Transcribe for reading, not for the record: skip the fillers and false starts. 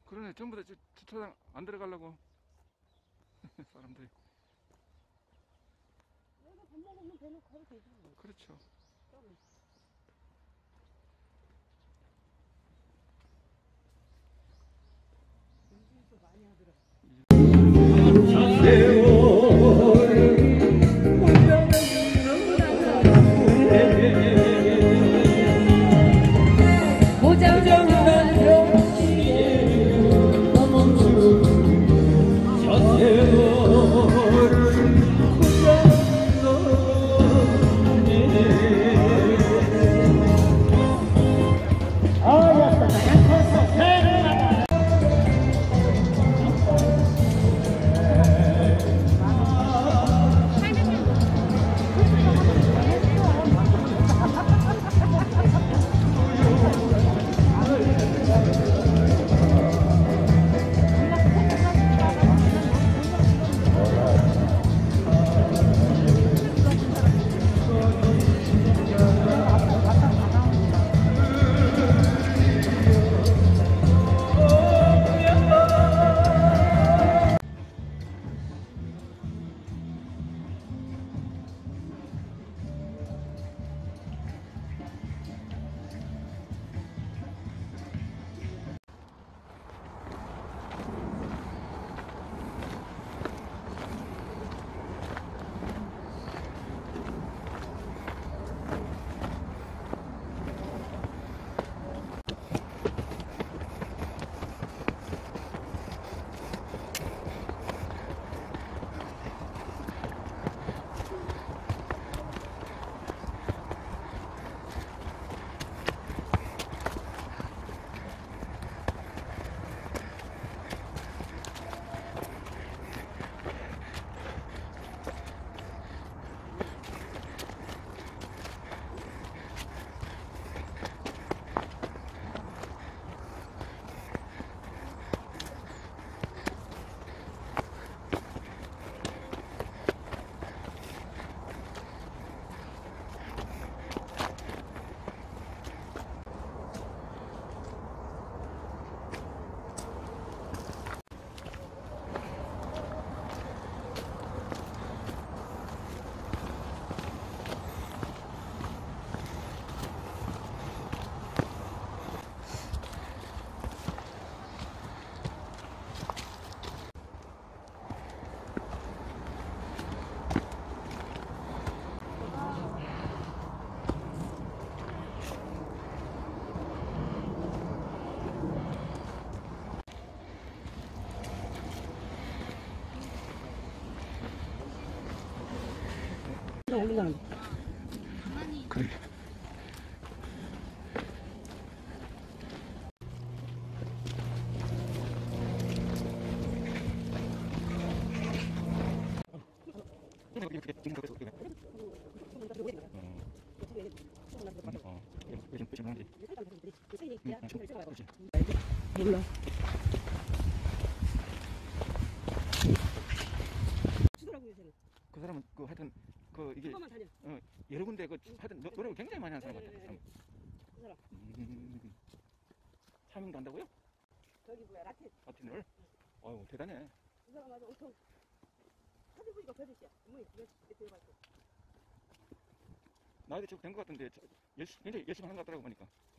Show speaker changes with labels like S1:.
S1: 그러네. 전부 다 주차장 안 들어가려고 사람들이.
S2: 내가 밥 먹으면 대놓고 가도 되지.
S1: 그렇죠.
S2: 음식도 많이 하더라. 올리자는
S1: 그래.
S2: 몰라. 주더라고 요새는.
S1: 그 사람은 그 하여튼 그 이게
S2: 한번만 다녀.
S1: 여러 군데 그 하여튼 노력을 굉장히 많이 하는 사람 같아. 그 사람.
S2: 그 사람.
S1: 차밍도 한다고요?
S2: 저기 뭐야 라틴.
S1: 라틴을? 아유 대단해.
S2: 그 사람 아주 엄청 사진 보니까 별짓이야. 어머니 몇 들어갔어.
S1: 나이도 좀 된 것 같은데 굉장히 열심히 하는 것 같더라고 보니까.